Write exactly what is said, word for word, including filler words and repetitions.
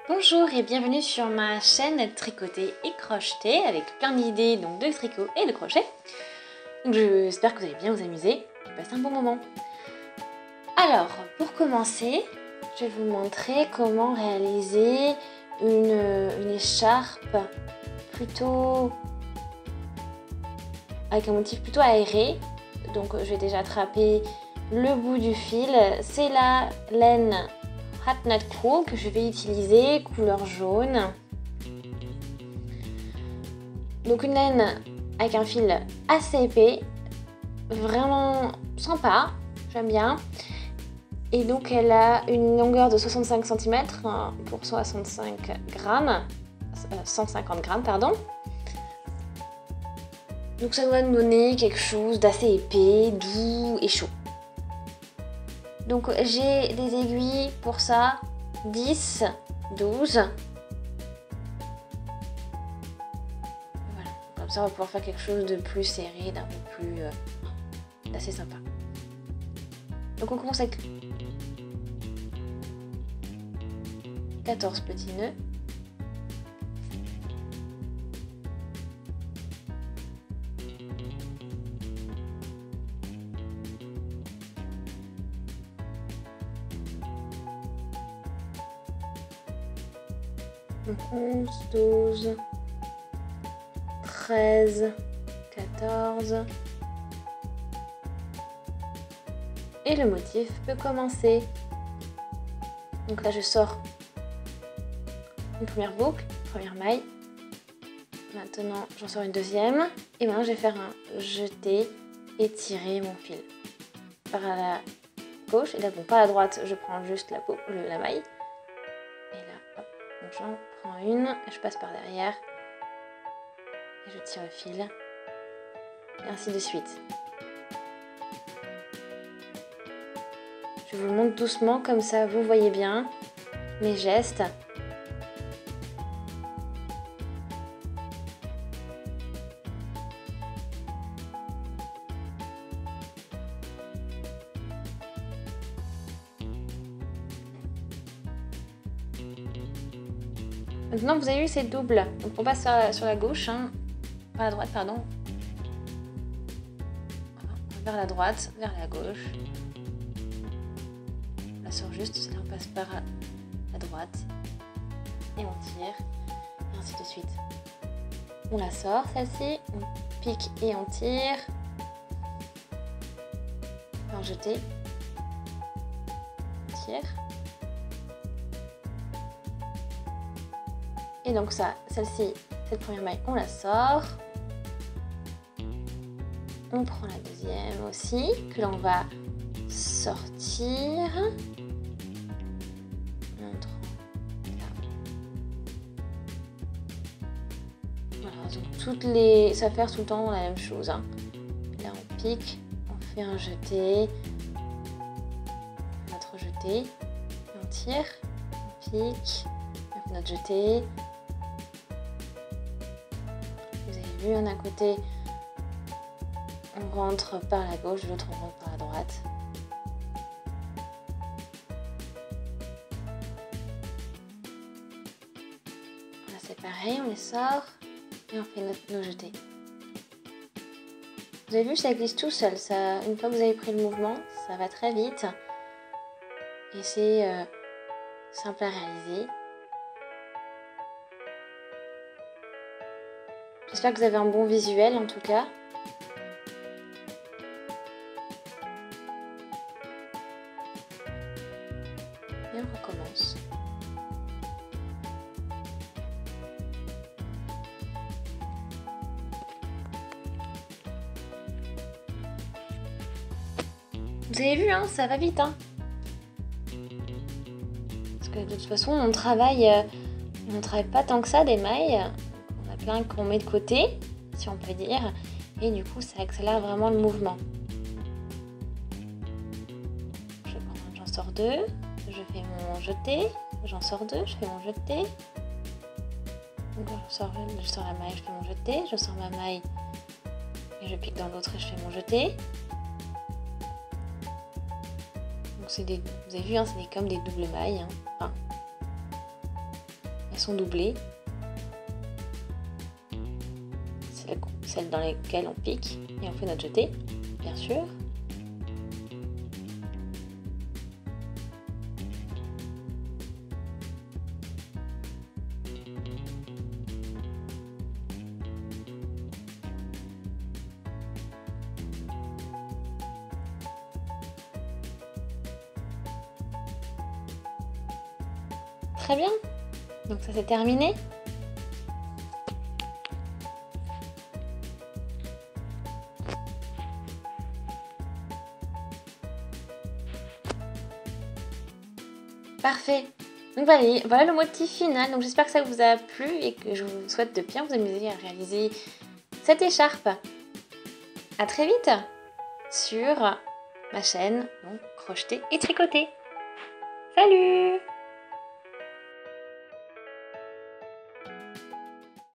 Bonjour et bienvenue sur ma chaîne Tricoter et Crocheter avec plein d'idées donc de tricot et de crochet. Donc j'espère que vous allez bien vous amuser et passer un bon moment. Alors pour commencer, je vais vous montrer comment réaliser une, une écharpe plutôt avec un motif plutôt aéré. Donc je vais déjà attraper le bout du fil, c'est la laine Hatnut Cool que je vais utiliser, couleur jaune. Donc une laine avec un fil assez épais, vraiment sympa, j'aime bien. Et donc elle a une longueur de soixante-cinq centimètres pour soixante-cinq grammes, cent cinquante grammes pardon. Donc ça doit nous donner quelque chose d'assez épais, doux et chaud. Donc j'ai des aiguilles pour ça, dix, douze. Voilà, comme ça on va pouvoir faire quelque chose de plus serré, d'un peu plus euh, d'assez sympa. Donc on commence avec quatorze petits nœuds. onze, douze, treize, quatorze. Et le motif peut commencer. Donc là je sors une première boucle, première maille. Maintenant j'en sors une deuxième. Et maintenant je vais faire un jeté et tirer mon fil par la gauche. Et là bon, pas à la droite, je prends juste la, la maille. Et là hop, donc j'en prends une, je passe par derrière et je tire le fil et ainsi de suite. Je vous le montre doucement comme ça vous voyez bien mes gestes. Maintenant vous avez vu c'est double, donc on passe sur la, sur la gauche, hein, pas la droite pardon, vers la droite, vers la gauche, on la sort juste, là on passe par la droite et on tire et ainsi de suite. On la sort celle-ci, on pique et on tire, on jeter, on tire. Et donc ça, celle-ci, cette première maille, on la sort. On prend la deuxième aussi, que l'on va sortir. Voilà, donc toutes les... ça va faire tout le temps la même chose. Hein. Là on pique, on fait un jeté, notre jeté, on tire, on pique, on fait notre jeté. Vu un à côté, on rentre par la gauche, l'autre on rentre par la droite. Là c'est pareil, on les sort et on fait notre, nos jetés. Vous avez vu, ça glisse tout seul. Ça, une fois que vous avez pris le mouvement, ça va très vite et c'est euh, simple à réaliser. J'espère que vous avez un bon visuel en tout cas. Et on recommence. Vous avez vu, hein, ça va vite. Hein, parce que de toute façon, on travaille, euh, on ne travaille pas tant que ça des mailles. Plein qu'on met de côté, si on peut dire, et du coup ça accélère vraiment le mouvement. Je prends, j'en sors deux, je fais mon jeté, j'en sors deux, je fais mon jeté. Donc je sors, je sors la maille, je fais mon jeté, je sors ma maille et je pique dans l'autre et je fais mon jeté. Donc c'est des, vous avez vu, hein, c'est des, comme des doubles mailles. Hein. Enfin, sont doublées. Celles, celles dans lesquelles on pique et on fait notre jeté, bien sûr. Très bien, donc ça c'est terminé. Parfait. Donc voilà, voilà le motif final. Donc j'espère que ça vous a plu et que je vous souhaite de bien vous amuser à réaliser cette écharpe. À très vite sur ma chaîne, donc crocheter et tricoter. Salut!